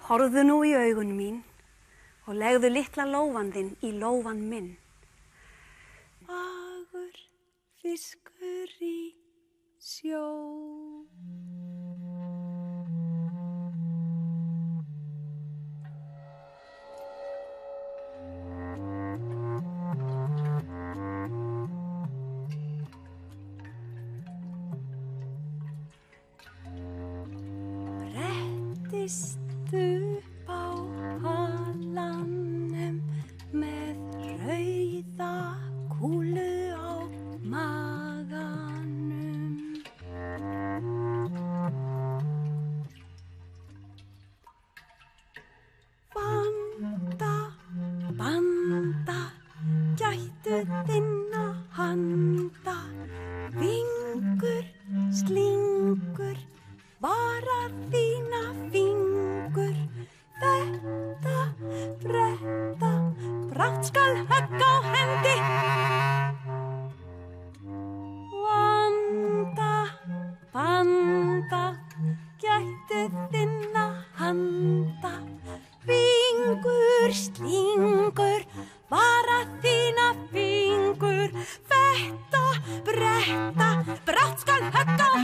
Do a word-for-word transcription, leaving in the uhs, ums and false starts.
Horfðu nú í augun mín og legðu litla lófan þinn í lófan minn. Fagur fiskur í sjó. Brettist upp á halanum með rauða kúlu á maganum. Vanda, banda, gættu þinna handa, vingur, slingur, vara þína fingur, þetta, bretta, brátt skal högg á hendi. Vanda, banda, gættu þinna handa, vingur, slingur, vara þína fingur, þetta, bretta, brátt skal högg á